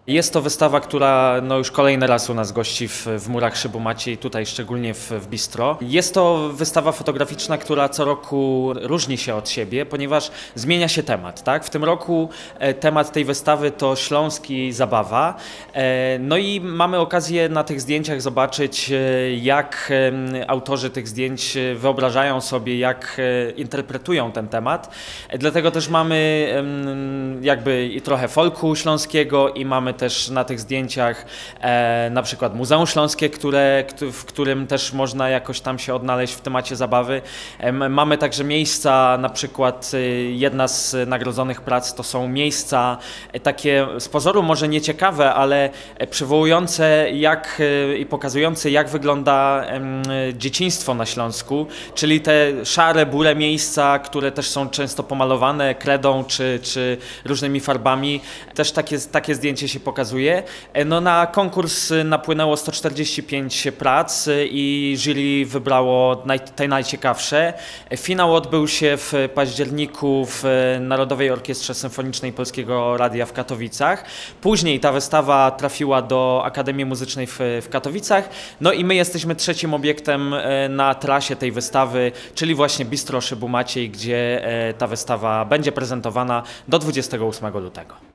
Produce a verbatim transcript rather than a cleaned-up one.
Jest to wystawa, która no już kolejny raz u nas gości w, w Murach Szybu Maciej, tutaj szczególnie w, w Bistro. Jest to wystawa fotograficzna, która co roku różni się od siebie, ponieważ zmienia się temat. Tak? W tym roku e, temat tej wystawy to Śląski zabawa. E, no i mamy okazję na tych zdjęciach zobaczyć, e, jak e, autorzy tych zdjęć wyobrażają sobie, jak e, interpretują ten temat. E, dlatego też mamy e, jakby i trochę folku śląskiego i mamy też na tych zdjęciach e, na przykład Muzeum Śląskie, które, w którym też można jakoś tam się odnaleźć w temacie zabawy. E, mamy także miejsca, na przykład e, jedna z nagrodzonych prac to są miejsca e, takie z pozoru może nieciekawe, ale przywołujące jak e, i pokazujące jak wygląda e, dzieciństwo na Śląsku, czyli te szare, bure miejsca, które też są często pomalowane kredą czy, czy różnymi farbami. Też takie, takie zdjęcie się pokazuje. No, na konkurs napłynęło sto czterdzieści pięć prac i jury wybrało naj, te najciekawsze. Finał odbył się w październiku w Narodowej Orkiestrze Symfonicznej Polskiego Radia w Katowicach. Później ta wystawa trafiła do Akademii Muzycznej w, w Katowicach. No i my jesteśmy trzecim obiektem na trasie tej wystawy, czyli właśnie Bistro Szybu Maciej, gdzie ta wystawa będzie prezentowana do dwudziestego ósmego lutego.